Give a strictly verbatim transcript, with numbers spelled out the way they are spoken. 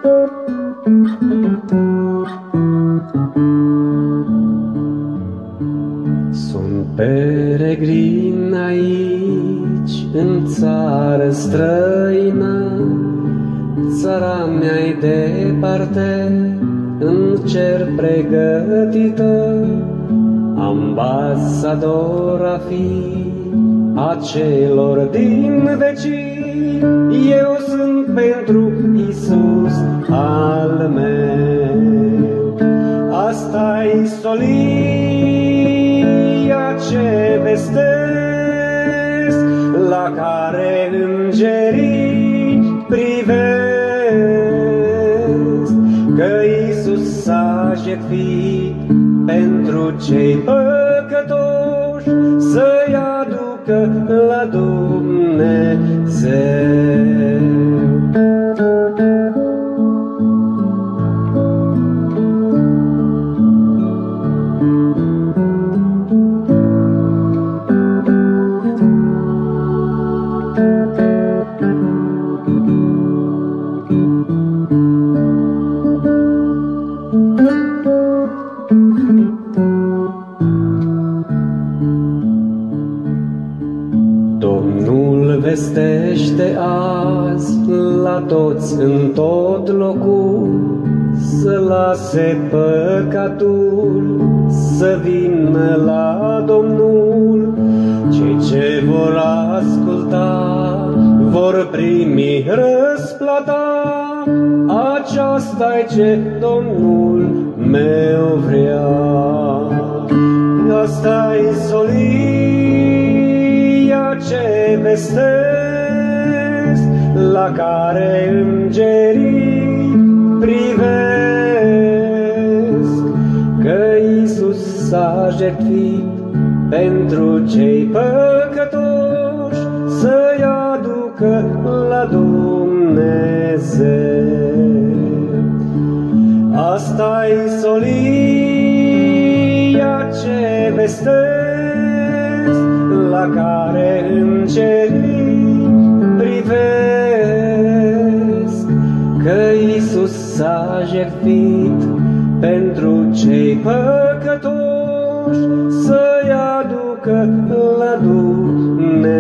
Sunt peregrin aici, în țară străină, țara mea-i departe, în cer pregătită, ambasador a fi a celor din vecini. Eu sunt pentru Iisus al meu. Asta-i solia ce vestesc, la care îngerii privesc, că Iisus s-a jertfit pentru cei păcătoși, să-i aducă la Dumnezeu. Domnul vestește azi la toți în tot locul, să lase păcatul, să vină la Domnul. Cei ce vor asculta vor primi răsplata, aceasta-i ce Domnul meu vrea. Asta-i solia ce vestesc, la care îngerii privesc, că Iisus s-a jertfit pentru cei păcătoși, să-i aducă la Dumnezeu. Asta-i solia ce vestesc, la care îngerii privesc, că Iisus s-a jertfit pentru cei păcătoși, să-i aducă la Dumnezeu.